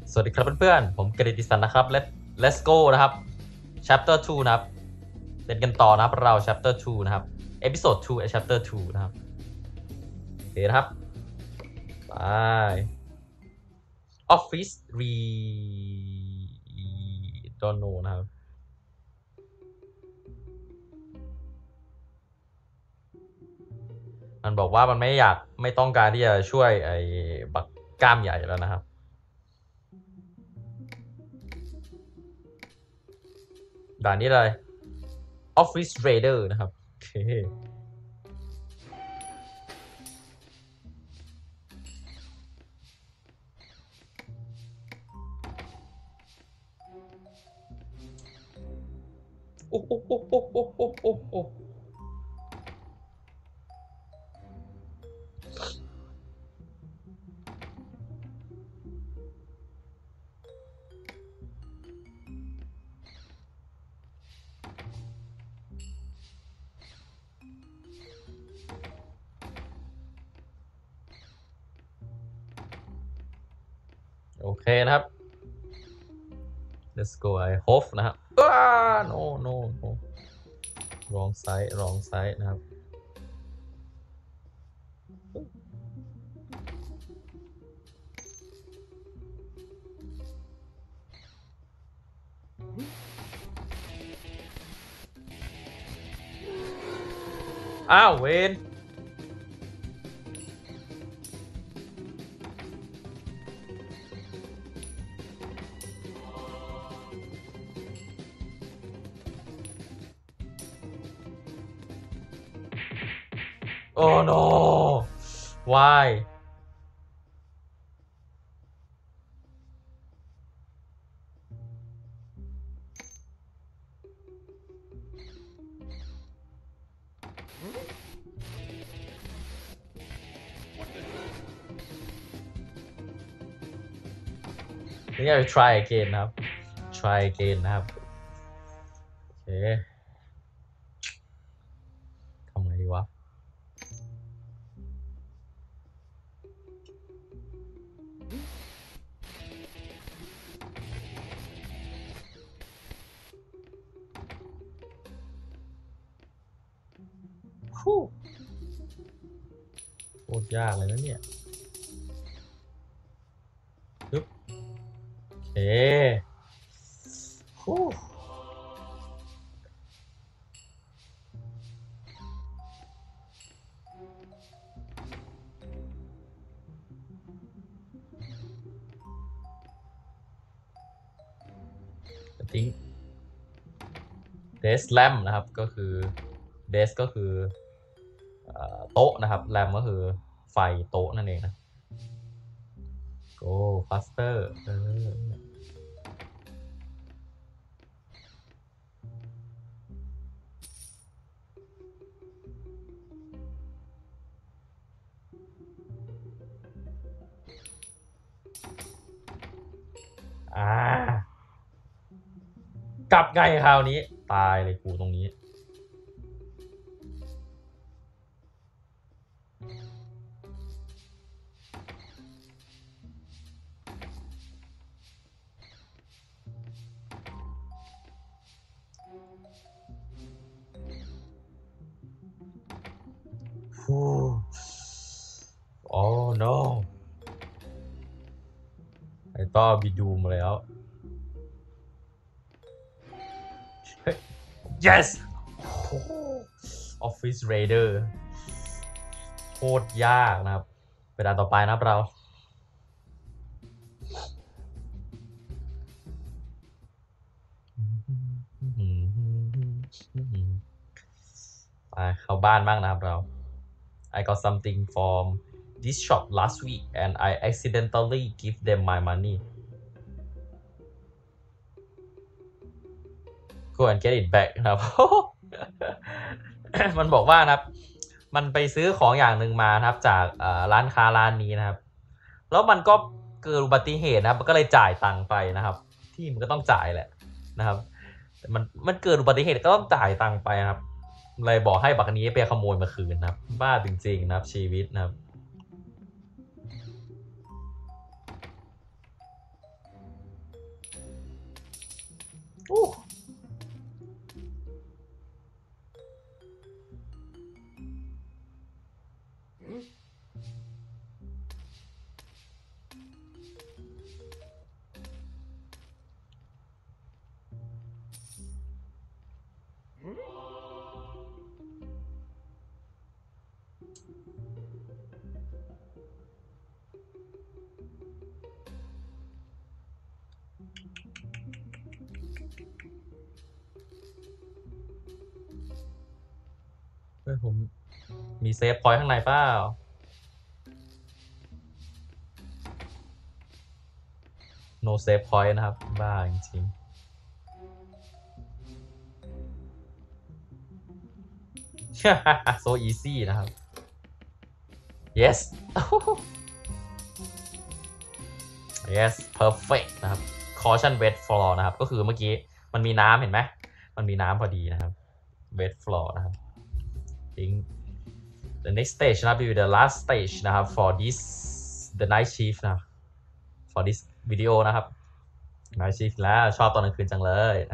สวัสดีครับเพื่อนๆผมกฤติสันนะครับ Let's go นะครับ chapter 2นะครับเล่นกันต่อนะครับเรา chapter 2นะครับ episode 2 chapter 2นะครับโอเคนะครับไป office re don't know นะครับมันบอกว่ามันไม่ต้องการที่จะช่วยไอ้บักกล้ามใหญ่แล้วนะครับด่านนี้เลย office raider นะครับโอเคโอ้โอ้โอ้โอ้โอ้โอ้โอ้โอ้โอเคนะครับ let's go I hope นะครับno no no wrong side นะครับอ้าวเวนโอ้ no why นี่จะ try again นะครับ try again นะครับโอเคทำไงดีวะฮู้โคตรยากเลยนะเนี่ยปึ๊บโอเคฮู้ทิ้ง desk lamp นะครับก็คือ desk ก็คือโต๊ะนะครับ lamp ก็คือไฟโต๊ะนั่นเองนะ go faster กลับไงคราวนี้ตายเลยกูตรงนี้ฟูโอ้ no ไอ้ต้อบีดูมาแล้ว yes Office Raider โคตรยากนะครับไปด่านต่อไปนะครับเราไปเข้าบ้านบ้างนะครับเรา I got something from this shop last week and I accidentally give them my money go and get it back นะครับ มันบอกว่านะครับมันไปซื้อของอย่างหนึ่งมานะครับจากร้านค้าร้านนี้นะครับแล้วมันก็เกิดอุบัติเหตุนะครับมันก็เลยจ่ายตังค์ไปนะครับที่มันก็ต้องจ่ายแหละนะครับแต่มันเกิดอุบัติเหตุก็ต้องจ่ายตังค์ไปนะครับเลยบอกให้บักนี้ไปขโมยมาคืนนะครับบ้าจริงๆนะครับชีวิตนะครับอู้เฮ้ยผมมีเซฟพอยต์ข้างในเปล่า no save point นะครับบ้าจริงๆ so easy นะครับ yes yes perfect นะครับ caution wet floor นะครับก็คือเมื่อกี้มันมีน้ำเห็นไหมมันมีน้ำพอดีนะครับ wet floor นะครับ think the next stage นะครับ will be the last stage นะครับ for this the night shift นะครับ for this video นะครับ night shift แล้วชอบตอนกลางคืนจังเลยนะ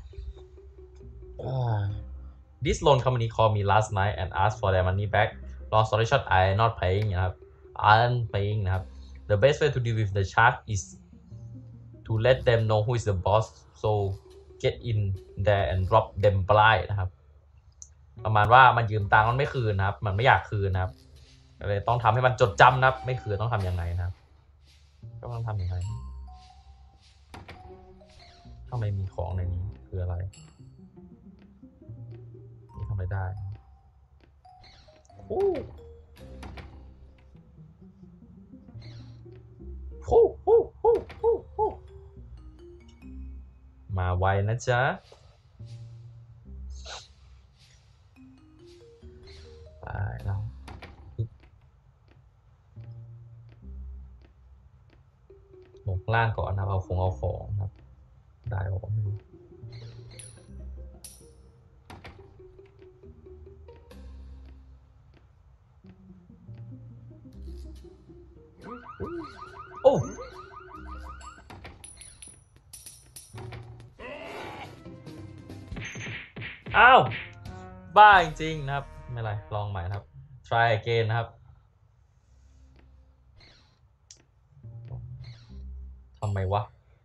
This loan company called me last night and asked for their money back long story short I not paying นะครับ aren't paying นะครับ the best way to deal with the shark is to let them know who is the boss so get in there and rob them blind นะครับประมาณว่ามันยืมตังค์มันไม่คืนนะครับมันไม่อยากคืนนะครับเลยต้องทำให้มันจดจำนะครับไม่คืนต้องทำยังไงนะครับก็ต้องทำยังไงทำไมมีของในนี้คืออะไรนี่ทำอะไรได้โอ้โหมาไวนะจ๊ะไปแล้วลงล่างก่อนนะเอาของครับได้หรอไม่รู้โอ้อ้าวบ้าจริงๆนะครับไม่เป็นไรลองใหม่นะครับ try again นะครับทำไมวะ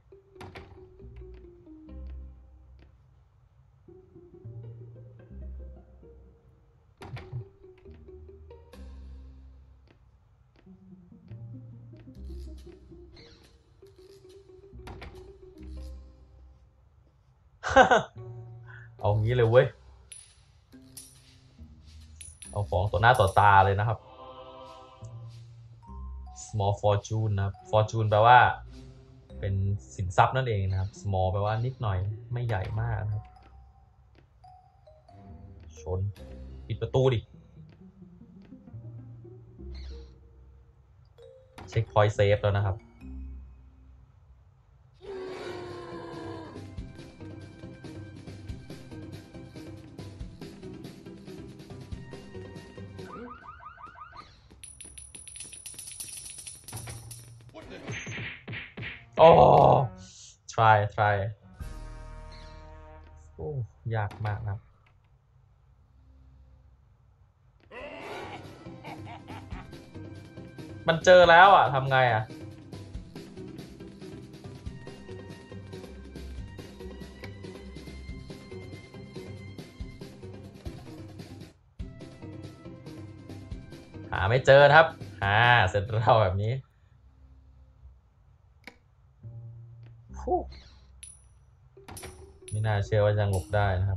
เอางี้เลยเว้ยเอาของต่อหน้าต่อตาเลยนะครับ small fortune นะครับ fortune แปลว่าเป็นสินทรัพย์นั่นเองนะครับ small แปลว่านิดหน่อยไม่ใหญ่มากนะครับชนปิดประตูดิเช็คพอยต์เซฟแล้วนะครับโอ้ try โอ้ยากมากนะครับมันเจอแล้วอ่ะทำไงอ่ะหาไม่เจอครับเสร็จเราแบบนี้ไม่น่าเชื่อว่าจะหลบได้นะครับ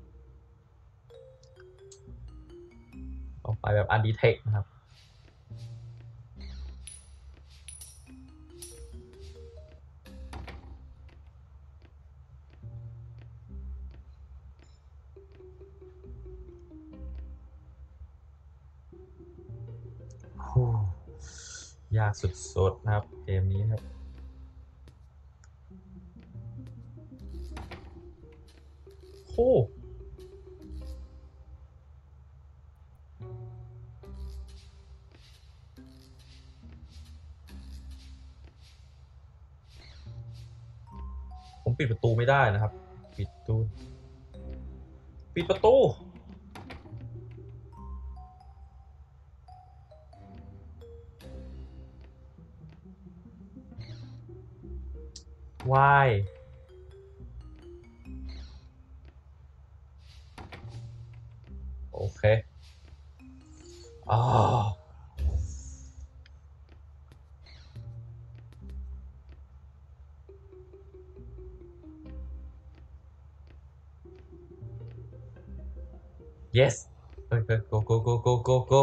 ออกไปแบบ undetect นะครับยากสุดๆนะครับเกมนี้ครับโอ้ผมปิดประตูไม่ได้นะครับปิดประตู why โอเคอ๋อ yes เฮ้ย go go go go go go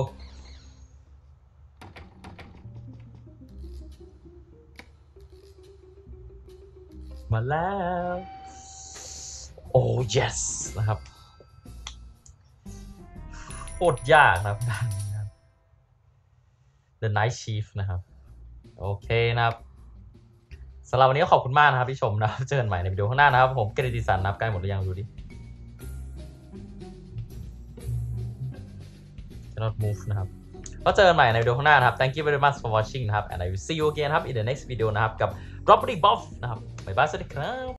มาแล้วโอ้ yes นะครับโคตรยากนะครับด่านนี้นะครับ The Night Chief นะครับโอเคนะครับสำหรับวันนี้ก็ขอบคุณมากนะครับที่ชมนะครับเจอกันใหม่ในวิดีโอข้างหน้านะครับผมเกรติสันนะครับใกล้หมดหรือยังดูดิ cannot move นะครับก็เจอกันใหม่ในวิดีโอข้างหน้านะครับ thank you very much for watching นะครับ and I will see you again ครับ in the next video นะครับกับ Property Buff นะครับบ๊ายบายสวัสดีครับ